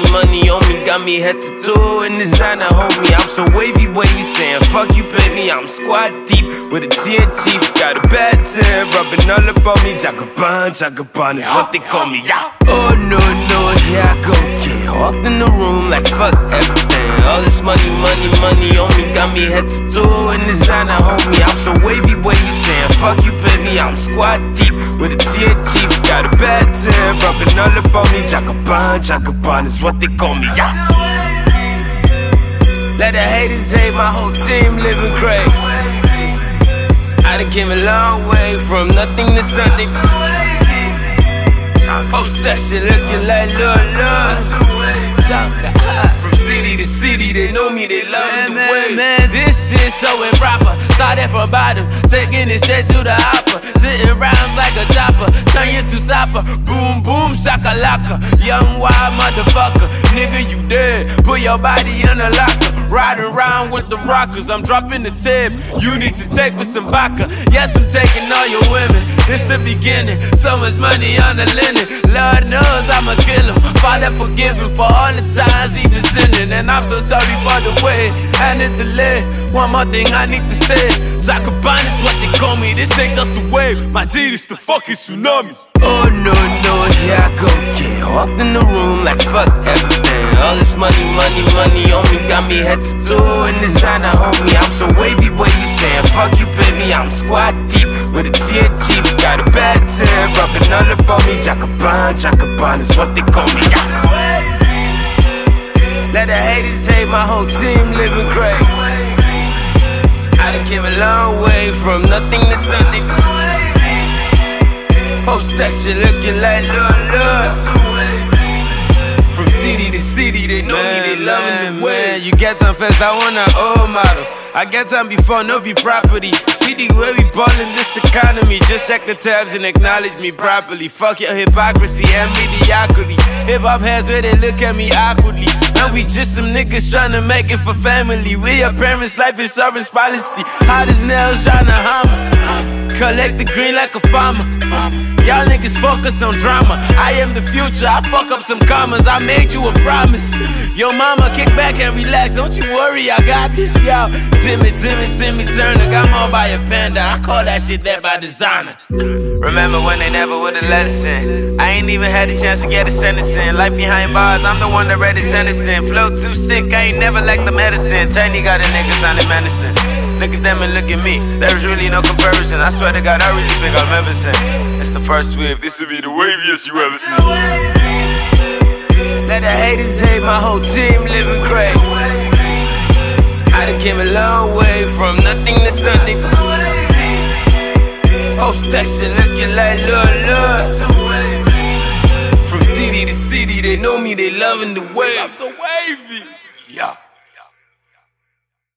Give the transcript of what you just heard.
money on me, got me head to toe in designer, homie. I'm so wavy, boy, you saying fuck you, pay me. I'm squad deep with a TNT, got a bad time, rubbing all up on me. Jagaban is what they call me, yeah. Oh no, here I go again. Walked in the room like fuck everything. All this money on me, got me head to toe in designer, homie. I'm so wavy, boy, you saying fuck you, pay me. I'm squad deep with a TNT, got a bad time, rubbing all up on me. Jagaban is what they call me, yeah. Let the haters hate, my whole team living great. I done came a long way from nothing to something. Whole section looking like love. From city to city, they know me, they love me the way. Man, this shit so improper. Started from bottom, taking it straight to the hopper. Sitting rhymes like a chopper, turn you to supper. Boom, boom, shakalaka. Young wild motherfucker, nigga, you dead. Put your body in a locker. Riding around with the rockers, I'm dropping the tip. You need to take with some vodka. Yes, I'm taking all your women. This the beginning. So much money on the linen. Lord knows I'm a killer. Father, forgive him for all the times he been sinning. And I'm so sorry for the way and the delay. One more thing I need to say. Jagaban is what they call me. This ain't just a wave. My G, this the fucking tsunami. Oh no, here I go again. Walked in the room like fuck everything. All this money on me, got me head to toe in designer, homie. I'm so wavy, boy, you saying fuck you, pay me. I'm squad deep with a TNT, got a bad time, rubbing all up on me. Jagaban is what they call me, yeah. Let the haters hate, my whole team living great. I done came a long way from nothing to something. Whole section looking like love. From city to city, they know me, they loving the way. You get some fast, I want an old model. I get time before, no be property. See the way we ballin' this economy. Just check the tabs and acknowledge me properly. Fuck your hypocrisy and mediocrity. Hip-hop heads where they look at me awkwardly. Man, we just some niggas tryna make it for family. We your parents' life insurance policy. Hot as nails tryna hammer. Collect the green like a farmer. Y'all niggas focus on drama. I am the future, I fuck up some commas. I made you a promise. Yo mama, kick back and relax. Don't you worry, I got this, y'all. Timmy Turner, got more by a panda. I call that shit that by designer. Remember when they never would've let us in? I ain't even had a chance to get a sentence in. Life behind bars, I'm the one that read the sentence in. Flow too sick, I ain't never liked the medicine. Tiny got a nigga sounding menacing. Look at them and look at me, there's really no comparison. I swear to God, I really think I'll never sing. It's the first wave, this will be the waviest you ever seen. Let the haters hate, my whole team living great. I done came a long way from nothing to something. Whole section looking like love. From city to city, they know me, they loving the way. I'm so wavy, yeah.